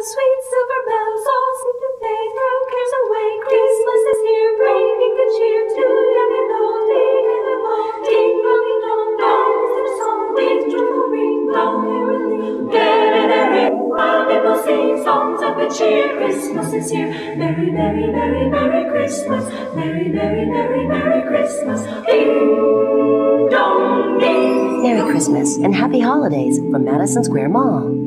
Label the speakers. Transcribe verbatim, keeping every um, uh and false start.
Speaker 1: sweet silver bells, all seem to fade, throw cares away. Christmas is here, bringing good cheer to young and old. Together all, ding-dong, dong, dong is their song, with joyful ring, loud caroling. Get-a-da-ring, while people sing songs of good cheer. Christmas is here, merry, merry, merry, merry Christmas. Merry, merry, merry, merry Christmas. Ding-dong, ding.
Speaker 2: Merry Christmas and happy holidays from Madison Square Mall.